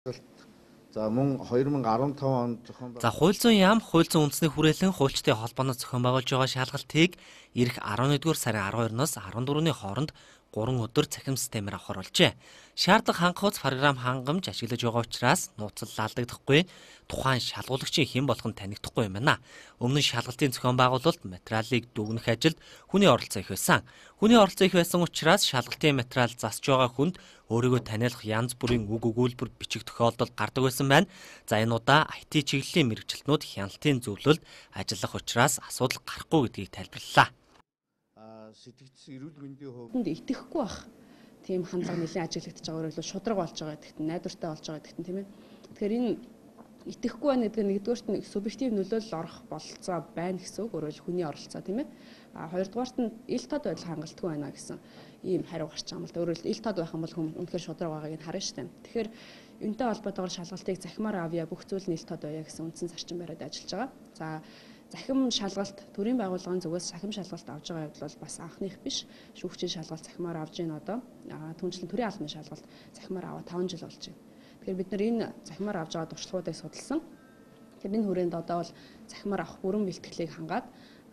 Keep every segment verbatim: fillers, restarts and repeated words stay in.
За мөн хоёр мянга арван таван онд зохион За хууль зүйн яам, хууль зүйн үндэсний хүрээлэн хуульчдын холбооноос зохион байгуулж байгаа шалгалтыг ирэх арван нэгдүгээр сарын арван хоёроноос арван дөрөвний хооронд гурван өдөр цахим системээр авах оруулжээ. Шаардлага хангахуйц програм хангамж ашиглаж байгаа учраас нууцлал алдагдахгүй, тухайн шалгуулагчийн хэн болох нь танигдахгүй юм байна. Өмнө нь шалгалтын зохион байгуулалт материалыг дүгнэх ажилд хүний оролцоо их байсан. Хүний оролцоо их байсан учраас шалгалтын материал засж байгаа хүнд өөрийгөө таниалах янз бүрийн үг өгүүлбэр бичих тохиолдол гардаг байсан байна. За энэ удаа ай ти чиглэлийн мэргэжилтнүүд хяналтын зөвлөлд ажиллах учраас асуудал гарахгүй гэдгийг тайлбарллаа. Сэтгцэн эрүүл мэндийн хувьд итгэхгүй бах. Тийм хандлага нэлээд ажиглагдаж байгаа өөрөлд шудраг болж байгаа гэдэгт найдвартай болж байгаа гэдэгт тийм ээ. Тэгэхээр энэ итгэхгүй байна гэдэг нь нэгдүгээрт нь субъектив нөлөөлөл орох бололцоо байна гэсэн үг, өөрөөр хүний оролцоо тийм ээ. А хоёрдугаарт нь ил тод байдал хангалтгүй байна гэсэн ийм хариу гарч байгаа юм л да. Өөрөөр ил тод байх юм бол хүн үнэхээр шудраг байгааг нь харна шүү дээ. Тэгэхээр энэтэй холбоотойгоор шалгалтыг захимаар авъя, бүх зүйл нь ил тод байя гэсэн үндсэн зарчим бариад ажиллаж байгаа. За захим шалгалт төрийн байгууллагын зүгээс захим шалгалт авж байгаа явдал бол бас анхных биш. Шүүгчийн шалгалт захимаар авж гин одоо түншлэн төрийн албаны шалгалт захимаар аваа таван жил болж байна. Тэгэхээр бид нар энэ захимаар авж байгаа туршлагуудыг судалсан. Тэгэхээр энэ хүрээнд одоо бол захимаар авах бүрэн бэлтгэлийг хангаад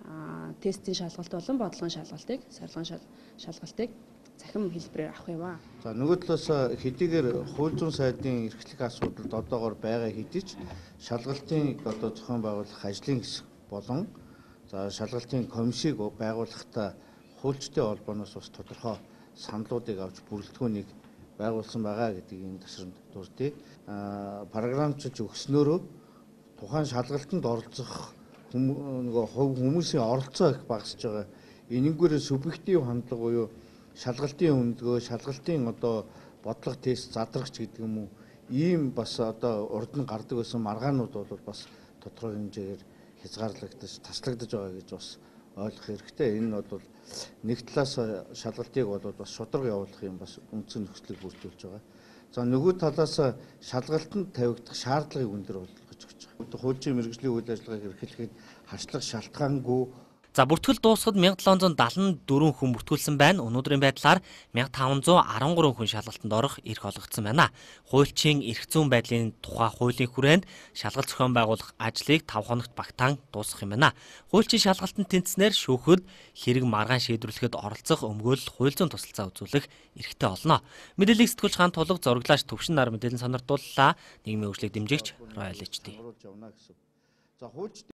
тестийн шалгалт болон бодлогын шалгалтыг, сорилгын шалгалтыг захим хэлбэрээр авах юм аа. За нөгөө талаас хэдийгээр хууль зүйн сайдын эрхлэх асуудалд одоогоор байгаа хэдий ч шалгалтын одоо зохион байгуулах ажлын хэсэг болон за шалгалтын комиссийг байгуулахдаа хуульчдын холбооноос бас тодорхой саналуудыг авч бүрэлдэхүүнийг байгуулсан байгаа гэдгийг энэ тасранд дурдъя. Аа програмчилж өгснөөрөө тухайн шалгалтанд оролцох нөгөө хүмүүсийн оролцоо их багасж байгаа. Энэгээр субъектив хандлага буюу шалгалтын өндгөө, шалгалтын одоо бодлого тест задрагч гэдэг юм уу, ийм бас одоо урд нь гардаг байсан маргаанууд бол бас тодорхой хэмжээгээр хязгаарлагдаж, таслагдаж байгаа гэж бас ойлгох хэрэгтэй. Энэ бол нэг талаас шалгалтыг бол бас шударга явуулах юм бас үндсэн нөхцөлийг бүрдүүлж байгаа. За нөгөө талаас шалгалтанд тавигдах шаардлагыг өндөр болгож өгч байгаа. Хууль зүйн мэргэжлийн үйл ажиллагааг эрхлэхэд харьцлах шалтгаангүй. За бүртгэл дуусахад мянга талан зуун далан дөрвөн хүн бүртгүүлсэн байна. Өнөөдрийн байдлаар мянга таван зуун арван гурван хүн шалгалтанд орох эрх олгогдсон байна. Хуульчийн эрх зүйн байдлын тухай хуулийн хүрээнд шалгалт зохион байгуулах ажлыг тав хоногт багтаан дуусгах юм байна. Хуульчийн шалгалтанд тэнцснээр шүүхэд хэрэг маргаан шийдвэрлэхэд оролцох өмгөөлөл хууль зүйн тусалцаа үзүүлэх эрхтэй олно. Мэдээллийг сэтгүүлч хаан тулг зураглаач Төвшин нар мэдээлэл сонирдууллаа. Нийгмийн хөгжлийг дэмжигч Роял эйч ди.